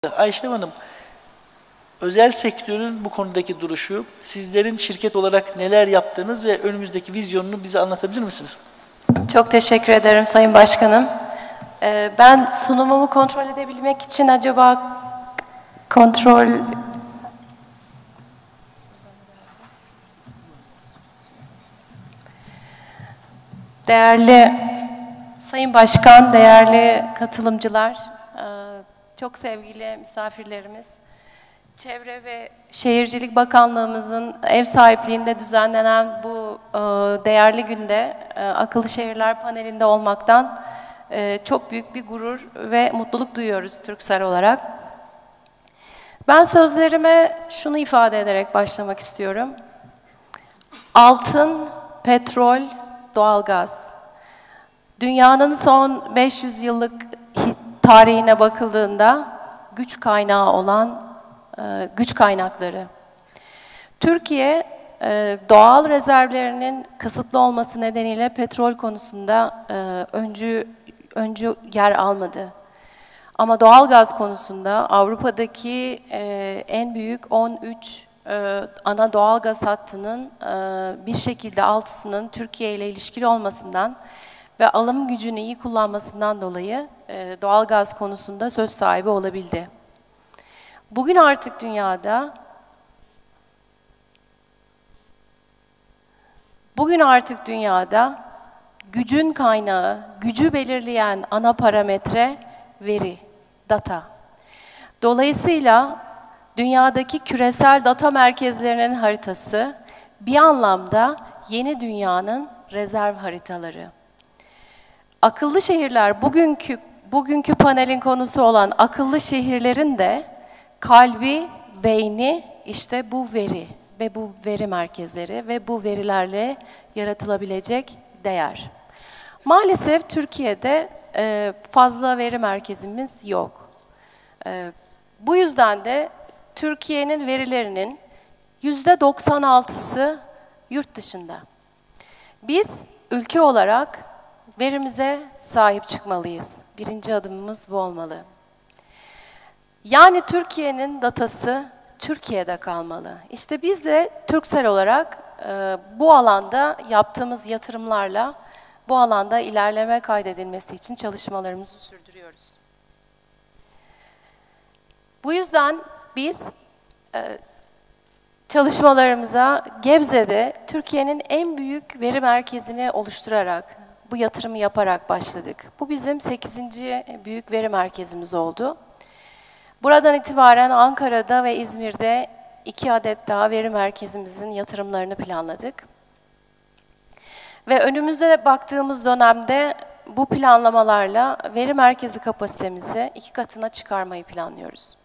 Ayşe Hanım, özel sektörün bu konudaki duruşu, sizlerin şirket olarak neler yaptığınız ve önümüzdeki vizyonunu bize anlatabilir misiniz? Çok teşekkür ederim Sayın Başkanım. Ben sunumumu kontrol edebilmek için acaba Değerli Sayın Başkan, değerli katılımcılar, çok sevgili misafirlerimiz, Çevre ve Şehircilik Bakanlığımızın ev sahipliğinde düzenlenen bu değerli günde Akıllı Şehirler panelinde olmaktan çok büyük bir gurur ve mutluluk duyuyoruz Turkcell olarak. Ben sözlerime şunu ifade ederek başlamak istiyorum. Altın, petrol, doğalgaz. Dünyanın son 500 yıllık tarihine bakıldığında güç kaynağı olan güç kaynakları. Türkiye doğal rezervlerinin kısıtlı olması nedeniyle petrol konusunda öncü yer almadı. Ama doğalgaz konusunda Avrupa'daki en büyük 13 ana doğalgaz hattının bir şekilde 6'sının Türkiye ile ilişkili olmasından ve alım gücünü iyi kullanmasından dolayı doğalgaz konusunda söz sahibi olabildi. Bugün artık dünyada gücün kaynağı, gücü belirleyen ana parametre veri, data. Dolayısıyla dünyadaki küresel data merkezlerinin haritası bir anlamda yeni dünyanın rezerv haritaları. Akıllı şehirler, bugünkü panelin konusu olan akıllı şehirlerin de kalbi, beyni işte bu veri ve bu veri merkezleri ve bu verilerle yaratılabilecek değer. Maalesef Türkiye'de fazla veri merkezimiz yok. Bu yüzden de Türkiye'nin verilerinin %96'sı yurt dışında. Biz ülke olarak verimize sahip çıkmalıyız. Birinci adımımız bu olmalı. Yani Türkiye'nin datası Türkiye'de kalmalı. İşte biz de Turkcell olarak bu alanda yaptığımız yatırımlarla bu alanda ilerleme kaydedilmesi için çalışmalarımızı sürdürüyoruz. Bu yüzden biz çalışmalarımıza Gebze'de Türkiye'nin en büyük veri merkezini oluşturarak, bu yatırımı yaparak başladık. Bu bizim 8. büyük veri merkezimiz oldu. Buradan itibaren Ankara'da ve İzmir'de 2 adet daha veri merkezimizin yatırımlarını planladık. Ve önümüze baktığımız dönemde bu planlamalarla veri merkezi kapasitemizi 2 katına çıkarmayı planlıyoruz.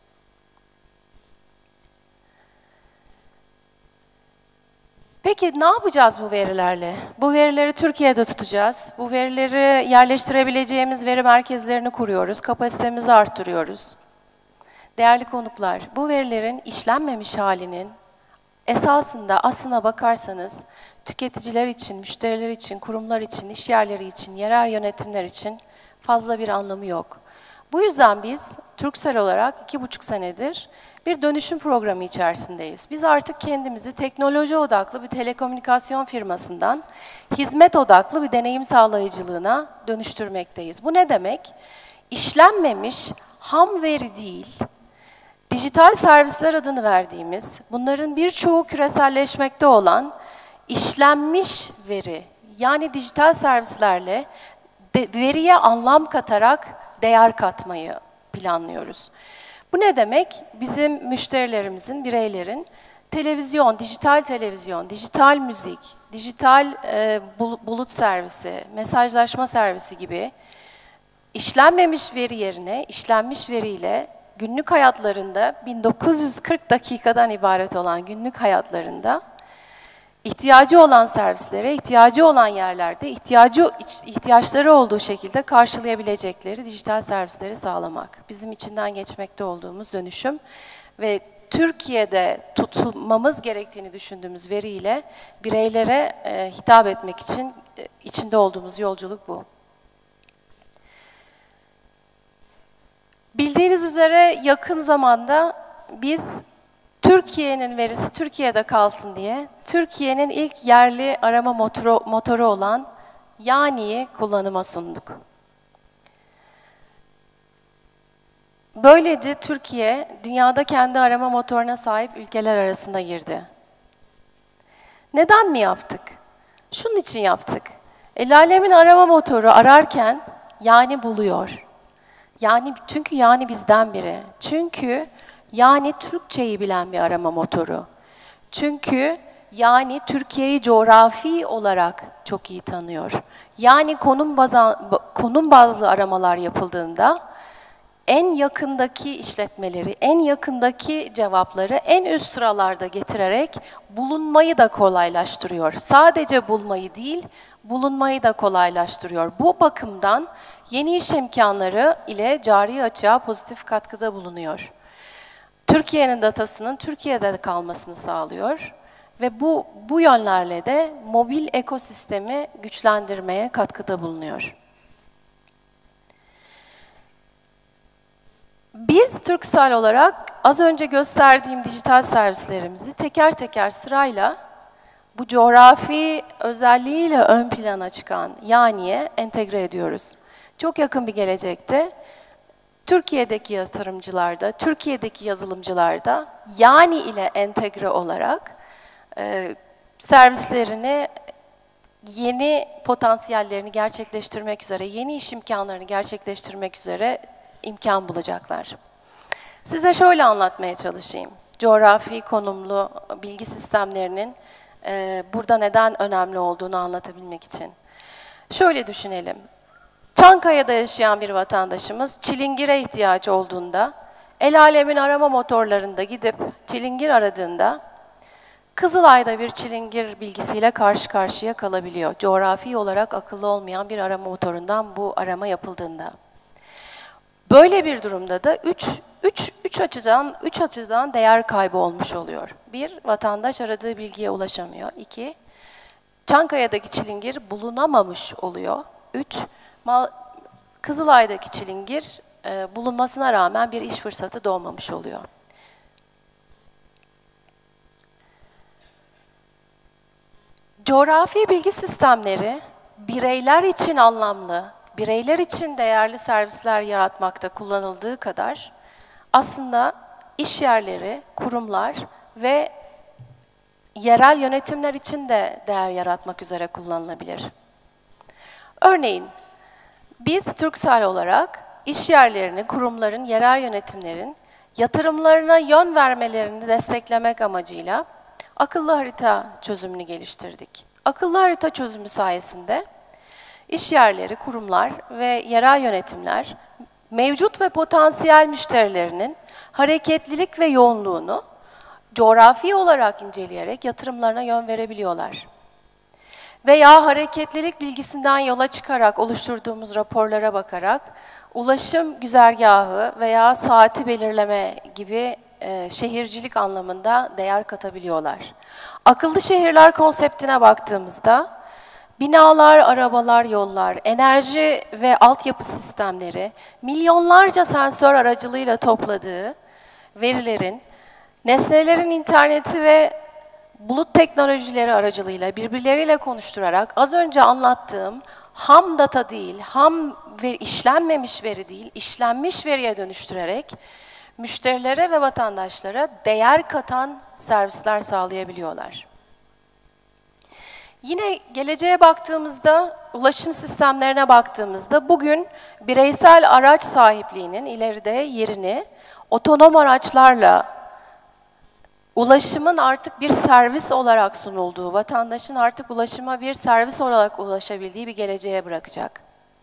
Peki ne yapacağız bu verilerle? Bu verileri Türkiye'de tutacağız. Bu verileri yerleştirebileceğimiz veri merkezlerini kuruyoruz. Kapasitemizi arttırıyoruz. Değerli konuklar, bu verilerin işlenmemiş halinin esasında aslına bakarsanız tüketiciler için, müşteriler için, kurumlar için, iş yerleri için, yerel yönetimler için fazla bir anlamı yok. Bu yüzden biz Turkcell olarak 2,5 senedir bir dönüşüm programı içerisindeyiz. Biz artık kendimizi teknoloji odaklı bir telekomünikasyon firmasından hizmet odaklı bir deneyim sağlayıcılığına dönüştürmekteyiz. Bu ne demek? İşlenmemiş ham veri değil, dijital servisler adını verdiğimiz, bunların birçoğu küreselleşmekte olan işlenmiş veri, yani dijital servislerle veriye anlam katarak değer katmayı planlıyoruz. Bu ne demek? Bizim müşterilerimizin, bireylerin televizyon, dijital müzik, dijital bulut servisi, mesajlaşma servisi gibi işlenmemiş veri yerine işlenmiş veriyle günlük hayatlarında 1940 dakikadan ibaret olan günlük hayatlarında ihtiyacı olan servislere, ihtiyacı olan yerlerde ihtiyaçları olduğu şekilde karşılayabilecekleri dijital servisleri sağlamak. Bizim içinden geçmekte olduğumuz dönüşüm ve Türkiye'de tutulmamız gerektiğini düşündüğümüz veriyle bireylere hitap etmek için içinde olduğumuz yolculuk bu. Bildiğiniz üzere yakın zamanda biz Türkiye'nin verisi Türkiye'de kalsın diye Türkiye'nin ilk yerli arama motoru olan Yani'yi kullanıma sunduk. Böylece Türkiye dünyada kendi arama motoruna sahip ülkeler arasına girdi. Neden mi yaptık? Şunun için yaptık. El alemin arama motoru ararken Yani buluyor. Çünkü Yani bizden biri. Çünkü Yani Türkçeyi bilen bir arama motoru. Çünkü Yani Türkiye'yi coğrafi olarak çok iyi tanıyor. Yani konum bazlı aramalar yapıldığında en yakındaki işletmeleri, en yakındaki cevapları en üst sıralarda getirerek bulunmayı da kolaylaştırıyor. Sadece bulmayı değil, bulunmayı da kolaylaştırıyor. Bu bakımdan yeni iş imkanları ile cari açığa pozitif katkıda bulunuyor. Türkiye'nin datasının Türkiye'de kalmasını sağlıyor ve bu yönlerle de mobil ekosistemi güçlendirmeye katkıda bulunuyor. Biz Turkcell olarak az önce gösterdiğim dijital servislerimizi teker teker sırayla bu coğrafi özelliğiyle ön plana çıkan Yani'ye entegre ediyoruz. Çok yakın bir gelecekte Türkiye'deki yatırımcılarda, Türkiye'deki yazılımcılarda Yani ile entegre olarak servislerini, yeni potansiyellerini gerçekleştirmek üzere, yeni iş imkanlarını gerçekleştirmek üzere imkan bulacaklar. Size şöyle anlatmaya çalışayım. Coğrafi konumlu bilgi sistemlerinin burada neden önemli olduğunu anlatabilmek için. Şöyle düşünelim. Çankaya'da yaşayan bir vatandaşımız çilingire ihtiyacı olduğunda, el alemin arama motorlarında gidip çilingir aradığında, Kızılay'da bir çilingir bilgisiyle karşı karşıya kalabiliyor. Coğrafi olarak akıllı olmayan bir arama motorundan bu arama yapıldığında. Böyle bir durumda da üç açıdan değer kaybı olmuş oluyor. Bir, vatandaş aradığı bilgiye ulaşamıyor. İki, Çankaya'daki çilingir bulunamamış oluyor. Üç, Kızılay'daki çilingir bulunmasına rağmen bir iş fırsatı doğmamış oluyor. Coğrafi bilgi sistemleri bireyler için anlamlı, bireyler için değerli servisler yaratmakta kullanıldığı kadar aslında iş yerleri, kurumlar ve yerel yönetimler için de değer yaratmak üzere kullanılabilir. Örneğin biz Turkcell olarak iş yerlerini, kurumların, yerel yönetimlerin yatırımlarına yön vermelerini desteklemek amacıyla akıllı harita çözümünü geliştirdik. Akıllı harita çözümü sayesinde İş yerleri, kurumlar ve yerel yönetimler mevcut ve potansiyel müşterilerinin hareketlilik ve yoğunluğunu coğrafi olarak inceleyerek yatırımlarına yön verebiliyorlar. Veya hareketlilik bilgisinden yola çıkarak oluşturduğumuz raporlara bakarak ulaşım güzergahı veya saati belirleme gibi şehircilik anlamında değer katabiliyorlar. Akıllı şehirler konseptine baktığımızda binalar, arabalar, yollar, enerji ve altyapı sistemleri, milyonlarca sensör aracılığıyla topladığı verilerin, nesnelerin interneti ve bulut teknolojileri aracılığıyla birbirleriyle konuşturarak az önce anlattığım ham data değil, işlenmemiş veri değil, işlenmiş veriye dönüştürerek müşterilere ve vatandaşlara değer katan servisler sağlayabiliyorlar. Yine geleceğe baktığımızda, ulaşım sistemlerine baktığımızda bugün bireysel araç sahipliğinin ileride yerini otonom araçlarla ulaşımın artık bir servis olarak sunulduğu, vatandaşın artık ulaşıma bir servis olarak ulaşabildiği bir geleceğe bırakacak.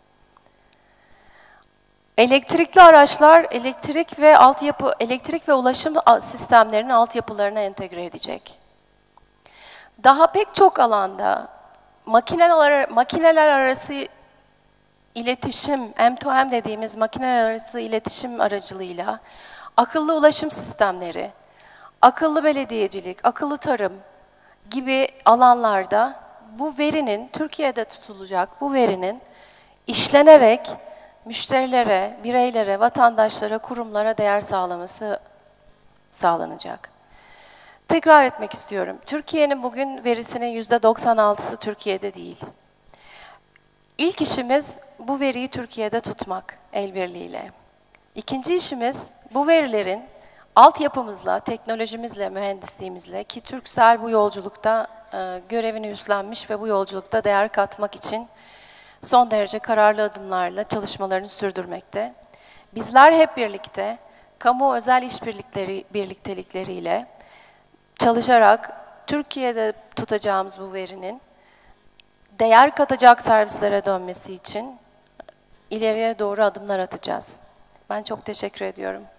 Elektrikli araçlar elektrik ve ulaşım sistemlerinin altyapılarına entegre edecek. Daha pek çok alanda makineler arası iletişim, M2M dediğimiz makineler arası iletişim aracılığıyla akıllı ulaşım sistemleri, akıllı belediyecilik, akıllı tarım gibi alanlarda bu verinin, Türkiye'de tutulacak bu verinin işlenerek müşterilere, bireylere, vatandaşlara, kurumlara değer sağlaması sağlanacak. Tekrar etmek istiyorum. Türkiye'nin bugün verisinin %96'sı Türkiye'de değil. İlk işimiz bu veriyi Türkiye'de tutmak el birliğiyle. İkinci işimiz bu verilerin altyapımızla, teknolojimizle, mühendisliğimizle ki Turkcell bu yolculukta görevini üstlenmiş ve bu yolculukta değer katmak için son derece kararlı adımlarla çalışmalarını sürdürmekte. Bizler hep birlikte kamu özel işbirlikleri birliktelikleriyle çalışarak Türkiye'de tutacağımız bu verinin değer katacak servislere dönmesi için ileriye doğru adımlar atacağız. Ben çok teşekkür ediyorum.